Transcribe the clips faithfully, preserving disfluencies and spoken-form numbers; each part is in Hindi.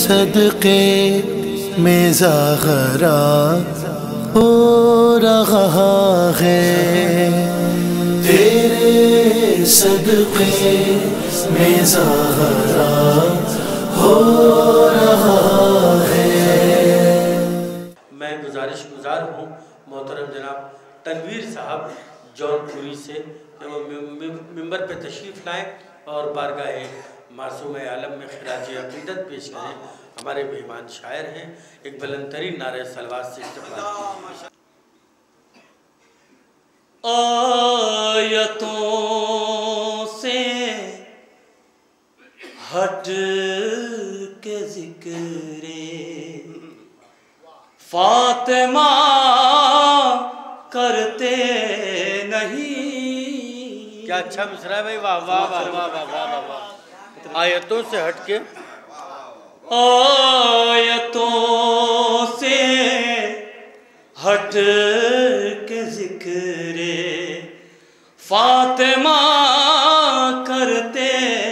सदके में ज़ागरा हो रहा है, तेरे सदके में ज़ागरा हो रहा है। मैं गुजारिश गुजार हूँ मोहतरम जनाब तनवीर साहब जौनपुरी से कि वो मिंबर पे तशरीफ़ लाएँ और बारगाह मासूम आलम में खिराज अक़ीदत पेश करें। हमारे मेहमान शायर हैं, एक बुलंदतरीन नारे सलवात से इस्तक़बाल कीजिए। आयतों से हट के ज़िक्रे फातिमा करते नहीं। क्या अच्छा मिसरा है भाई, वाह वाह वाह वाह वाह वाह वाह वाह। आयतों से हट के, आयतों से हट के ज़िक्रे फातिमा करते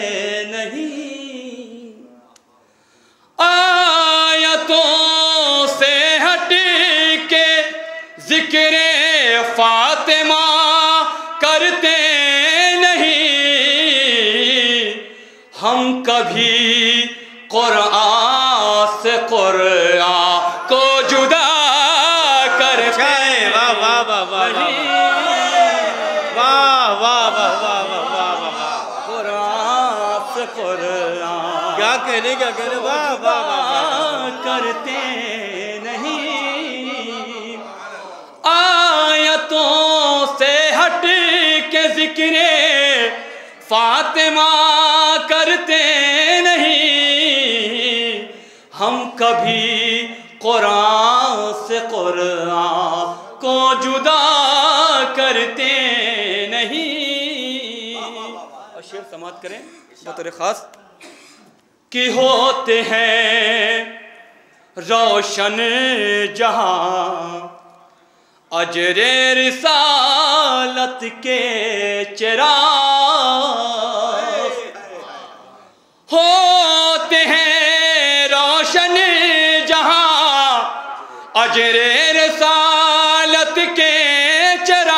नहीं। आयतों से हट के ज़िक्रे फातिमा करते नहीं। हम कभी कुरान से कुरान को जुदा करते वाह वाह वाह वाह वाह वाह वाह वाह वाह वाह वाह। कुरान से कुरान क्या कहने क्या कहने, वाह वाह वाह करते नहीं। आयतों से हट के ज़िक्रे फातिमा करते नहीं। हम कभी कुरान से कुरान को जुदा करते नहीं। और शेर समाप्त करें बतौर खास कि होते हैं रोशन जहां अजरे रिसालत के चिराग। होते हैं रोशन जहां अजरे रिसालत के चिराग।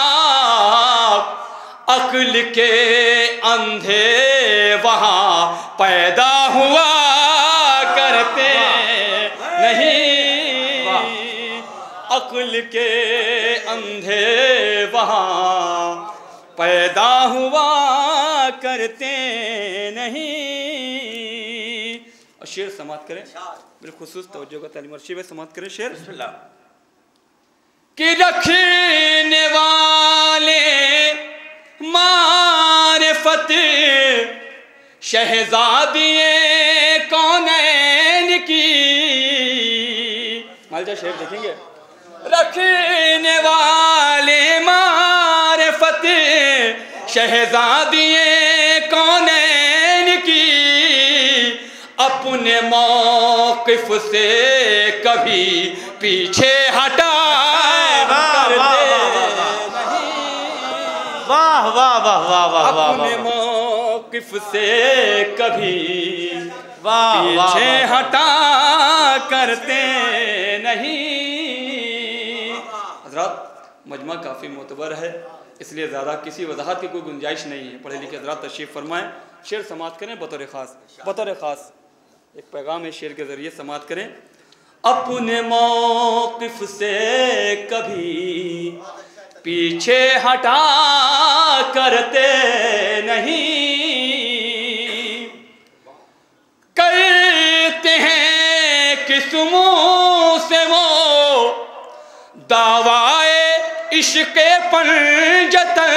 अक्ल के अंधे वहाँ पैदा हुआ करते नहीं। अक्ल के अंधे वहाँ पैदा हुआ करते नहीं। और शेर समाप्त करें, बिलखुसूस तवज्जो का तालीम अर्शी में समाप्त करें शेर। बिस्मिल्लाह। कि रखने वाले मारिफत शहजादिए कौनैन की। मालजा शेर देखेंगे। रखने वाले मारिफत शहजादिए कौनैन की। अपने मौक़िफ़ से कभी पीछे हटा करते नहीं। वाह वाह वाह वाह वाह वाह। अपने मौक़िफ़ से कभी वाह पीछे हटा करते नहीं। हज़रात मजमा काफ़ी मोतबर है, इसलिए ज़्यादा किसी वजाहत की कोई गुंजाइश नहीं है। पढ़े लिखे हज़रात तशरीफ़ फरमाएँ। शेर समाप्त करें बतौर ख़ास, बतौर ख़ास एक पैगाम है शेर के ज़रिए समाप्त करें। अपने मौक़िफ़ से कभी पीछे हटा करते नहीं। करते हैं किस मुँह से वो दावाए इश्क़ पंजतन।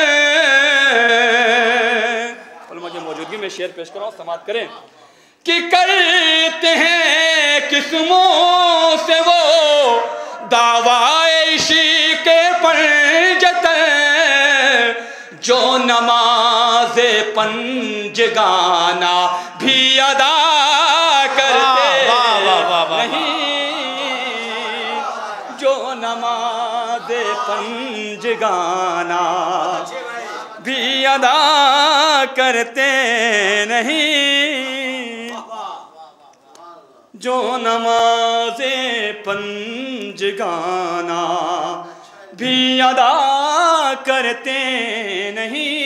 उलमा की मौजूदगी में शेर पेश कराओ, समाप्त करें। कि करते हैं किस मुँह से वो दावाए इश्क़ पंजतन। जो नमाज़े पंजगाना भी अदा करते नहीं। जो नमाज़े पंजगाना भी अदा करते नहीं। जो नमाज़े पंजगाना भी अदा करते नहीं,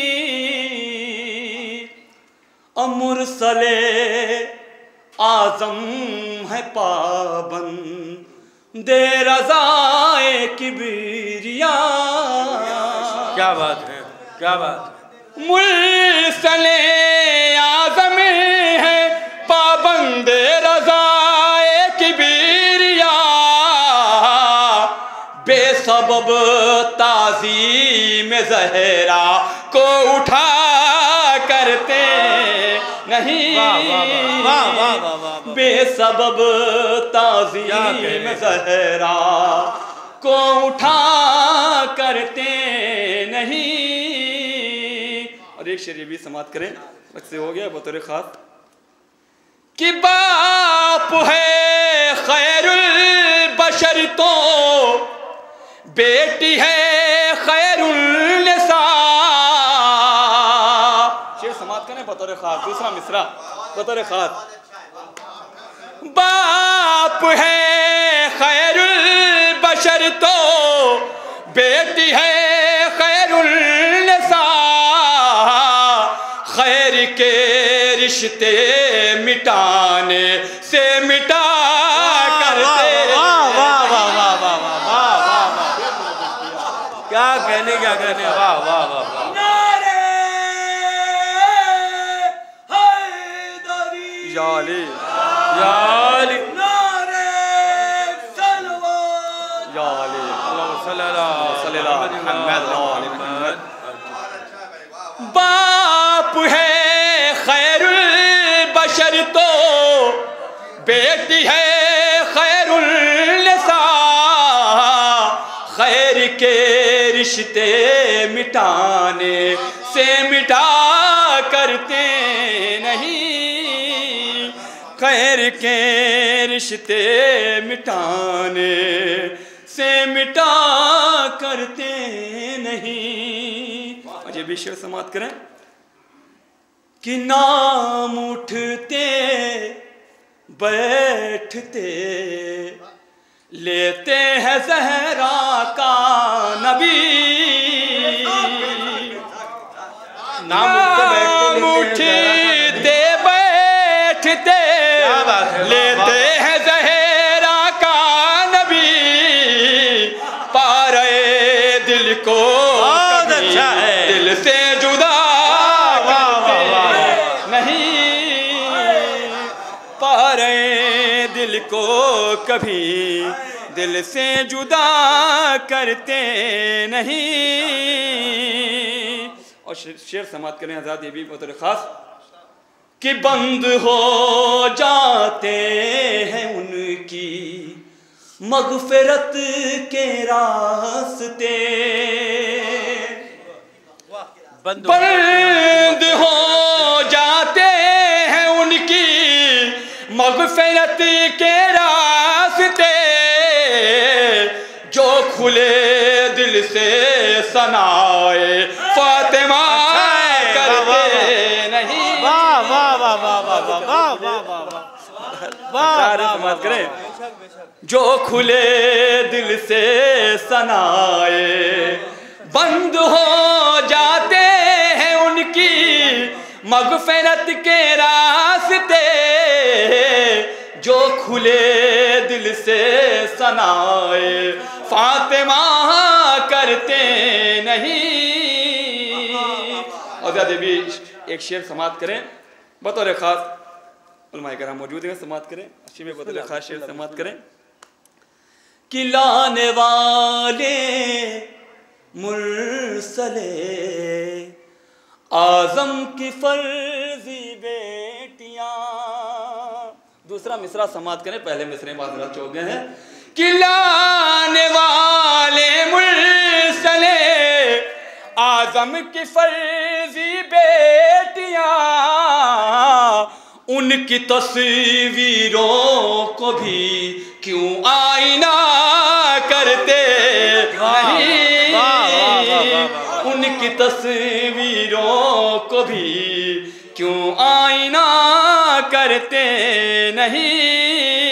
मुरसले आज़म है पाबंद दे रज़ाए किबरिया। क्या बात है, क्या बात। मुरसले आज़म है पाबंद रज़ाए किबरिया, बेसबब ताज़ीम ज़हरा को उठा करते नहीं, बेसबब ताज़ीम ज़हरा को उठा करते नहीं। और एक शेर ये भी समाप्त करें, वक्त से हो गया बतौर खास, कि बाप है खैरुल बशर तो बेटी है खैरुल निसा। शेर समाप्त करें बतौर खास, दूसरा मिसरा बतौर खास। बाप है खैरुल बशर तो बेटी है खैरुल निसा, खैर के रिश्ते मिटाने से मिटा करते। वाह वाह वाह वाह वाह वाह वाह, क्या कहने क्या कहने, वाह वाह वाह। या अली या अली या अली मुहम्मद। बाप है खैरुल बशर तो बेटी है खैरुल निसा, खैर के रिश्ते मिटाने से मिटा करते नहीं, खैर के रिश्ते मिटाने से मिटा करते नहीं। और ये भी शेर समाप्त करें, कि नाम उठते बैठते लेते हैं ज़हरा का नबी, नाम उठते बैठते लेते हैं ज़हरा का नबी, पारे दिल को अच्छा है, दिल से जुदा करते नहीं, पारे दिल को कभी दिल से जुदा करते नहीं। और शेर समाप्त करें आज़ाद, ये भी बहुत खास, कि बंद हो जाते हैं उनकी मग़फ़िरत के रास्ते, बंद बंद हो जाते हैं उनकी मग़फ़िरत के रास्ते, जो खुले दिल से सनाए फातिमा करते नहीं। वाह वाह वाह वाह वाह वाह वाह वाह वाह करें, जो खुले दिल से सनाए बंद हो जाते हैं उनकी मग़फ़िरत के रास्ते, जो खुले दिल से सनाए फातिमा करते नहीं। और ज़्यादा भी एक शेर समाप्त करें बतौर ख़ास, उलमाए कराम मौजूद हैं, समाप्त करें अच्छी में बतौर ख़ास शेर समाप्त करें, कि लाने वाले मुरसले आज़म की फर्जी बेटियां। दूसरा मिसरा समाप्त करें, पहले मिसरे माजरा चौक गए हैं, कि लाने वाले मुरसले आज़म की फर्जी बेटियां, उनकी तस्वीरों को भी क्यों आईना करते नहीं, उनकी तस्वीरों को भी क्यों आईना करते नहीं।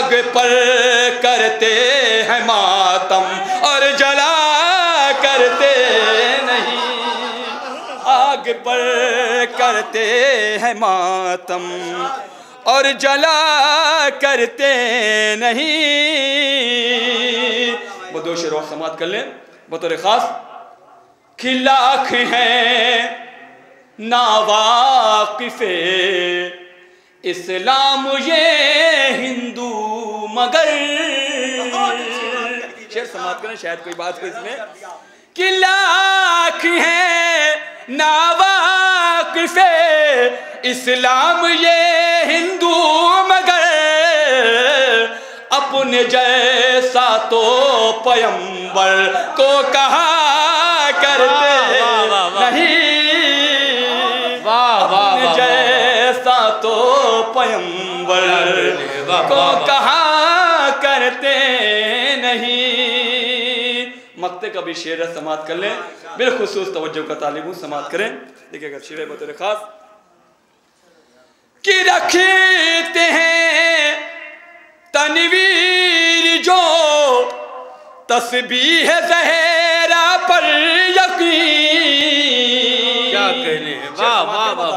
आग पर करते हैं मातम और जला करते नहीं, आग पर करते हैं मातम और जला करते नहीं। वो दो शेर और समाप्त कर लें बतौर खास। कि लाख हैं नावाकिफे इस्लाम ये हिंदू मगर, शेर समाप्त करें शायद कोई बात हो इसमें। कि लाख हैं नावाकिफे इस्लाम ये हिंदू मगर, अपने जैसा तो पैगंबर को कहा करते नहीं, अपने जैसा तो पैगंबर को कहा करते नहीं। मक्ते का भी शेर समाप्त कर लें, बिलखुसूस तवज्जो का तालिब समाप्त करें। देखिएगा शेर बतौर खास। कि रखते हैं तनवीर जो तस्बीह ज़हरा पर यकीन, क्या कहने हैं, वाह वाह वाह।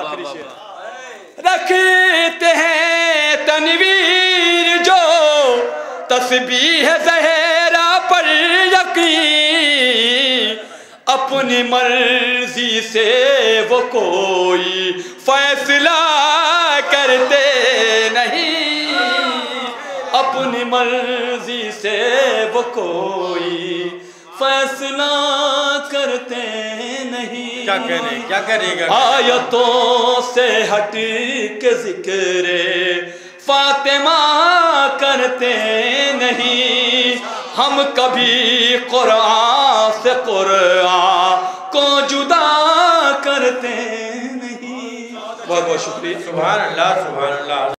रखते हैं तनवीर जो तस्बीह ज़हरा पर यकीन, अपनी मर्जी से वो कोई फैसला करते नहीं, अपनी मर्जी से वो कोई फैसला करते नहीं। क्या कहने क्या करेगा। आयतों से हट के जिक्रे फातिमा करते नहीं, हम कभी कुरान से कुरान को जुदा करते नहीं। बहुत बहुत शुक्रिया। सुभान अल्लाह सुभान अल्लाह।